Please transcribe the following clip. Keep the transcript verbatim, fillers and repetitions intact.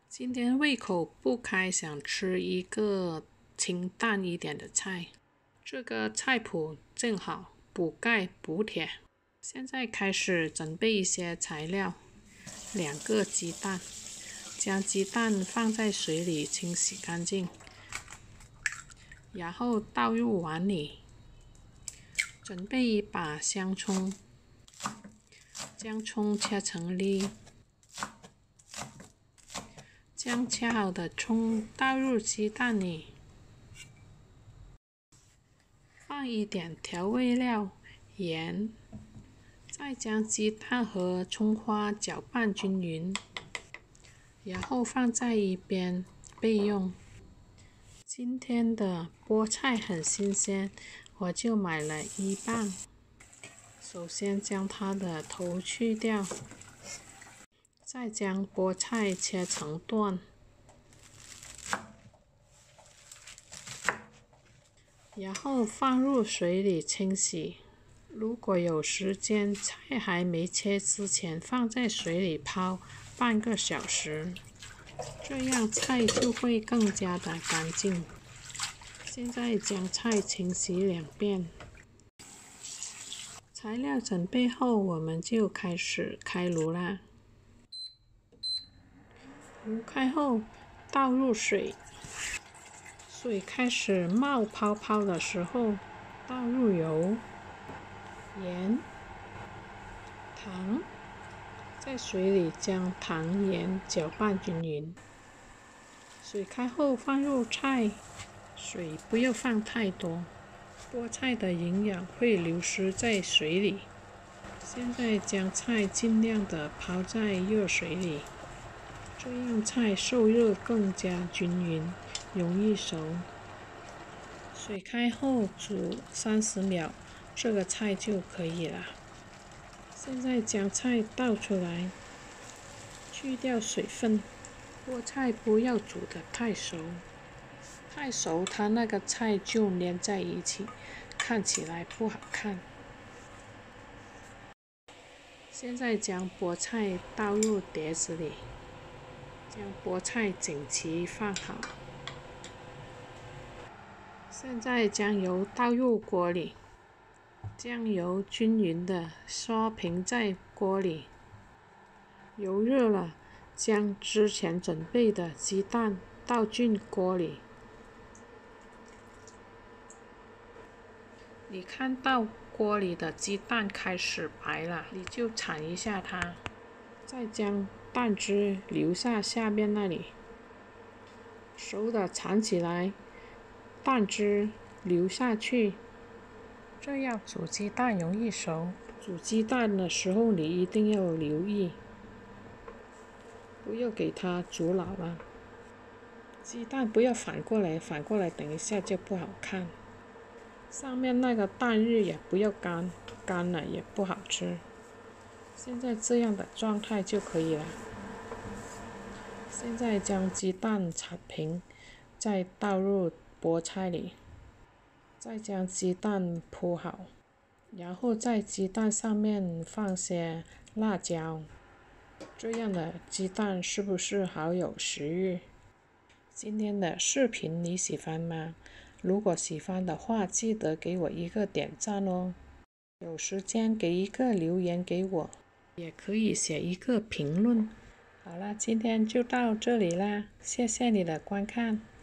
今天胃口不开，想吃一个清淡一点的菜。这个菜谱正好补钙补铁。现在开始准备一些材料：两个鸡蛋，将鸡蛋放在水里清洗干净，然后倒入碗里。准备一把香葱，将葱切成粒。将切好的葱倒入鸡蛋里，放一点调味料、盐，再将鸡蛋和葱花搅拌均匀，然后放在一边备用。今天的菠菜很新鲜，我就买了一磅。首先将它的头去掉。再将菠菜切成段，然后放入水里清洗。如果有时间，菜还没切之前放在水里泡半个小时，这样菜就会更加的干净。现在将菜清洗两遍。材料准备后，我们就开始开炉啦。炉开后，倒入水，水开始冒泡泡的时候，倒入油、盐、糖，在水里将糖盐搅拌均匀。水开后放入菜，水不要放太多，菠菜的营养会流失在水里。现在将菜尽量的泡在热水里。这样菜受热更加均匀，容易熟。水开后煮三十秒，这个菜就可以了。现在将菜倒出来，去掉水分。菠菜不要煮得太熟，太熟它那个菜就粘在一起，看起来不好看。现在将菠菜倒入碟子里。将菠菜整齐放好。现在将油倒入锅里，将油均匀的刷平在锅里。油热了，将之前准备的鸡蛋倒进锅里。你看到锅里的鸡蛋开始白了，你就铲一下它，再将蛋汁留下下面那里，熟的铲起来，蛋汁流下去，这样煮鸡蛋容易熟。煮鸡蛋的时候你一定要留意，不要给它煮老了。鸡蛋不要反过来，反过来等一下就不好看。上面那个蛋液也不要干，干了也不好吃。现在这样的状态就可以了。现在将鸡蛋铲平，再倒入菠菜里，再将鸡蛋铺好，然后在鸡蛋上面放些辣椒。这样的鸡蛋是不是好有食欲？今天的视频你喜欢吗？如果喜欢的话，记得给我一个点赞哦。有时间给一个留言给我，也可以写一个评论。好了，今天就到这里啦，谢谢你的观看。